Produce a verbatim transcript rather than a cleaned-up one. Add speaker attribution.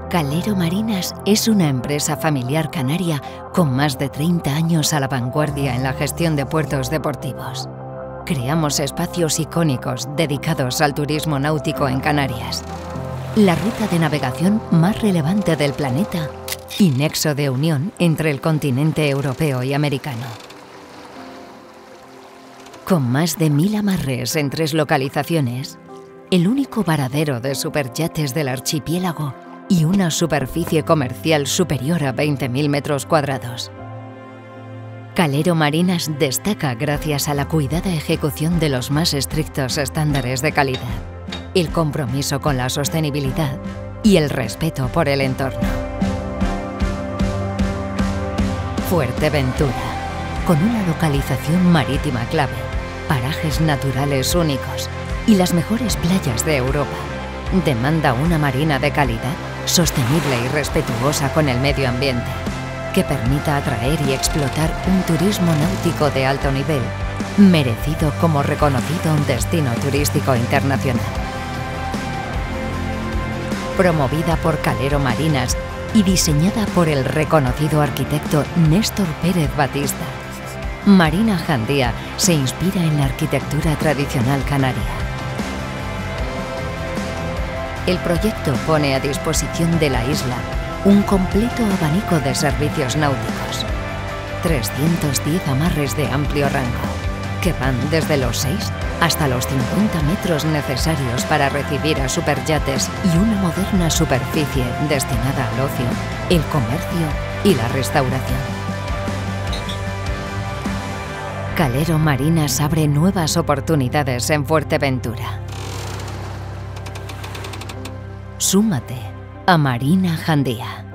Speaker 1: Calero Marinas es una empresa familiar canaria con más de treinta años a la vanguardia en la gestión de puertos deportivos. Creamos espacios icónicos dedicados al turismo náutico en Canarias, la ruta de navegación más relevante del planeta y nexo de unión entre el continente europeo y americano. Con más de mil amarres en tres localizaciones, el único varadero de superyates del archipiélago y una superficie comercial superior a veinte mil metros cuadrados. Calero Marinas destaca gracias a la cuidada ejecución de los más estrictos estándares de calidad, el compromiso con la sostenibilidad y el respeto por el entorno. Fuerteventura, con una localización marítima clave, parajes naturales únicos y las mejores playas de Europa, demanda una marina de calidad, sostenible y respetuosa con el medio ambiente, que permita atraer y explotar un turismo náutico de alto nivel, merecido como reconocido un destino turístico internacional. Promovida por Calero Marinas y diseñada por el reconocido arquitecto Néstor Pérez Batista, Marina Jandía se inspira en la arquitectura tradicional canaria. El proyecto pone a disposición de la isla un completo abanico de servicios náuticos, trescientos diez amarres de amplio rango, que van desde los seis hasta los cincuenta metros necesarios para recibir a superyates y una moderna superficie destinada al ocio, el comercio y la restauración. Calero Marinas abre nuevas oportunidades en Fuerteventura. Súmate a Marina Jandía.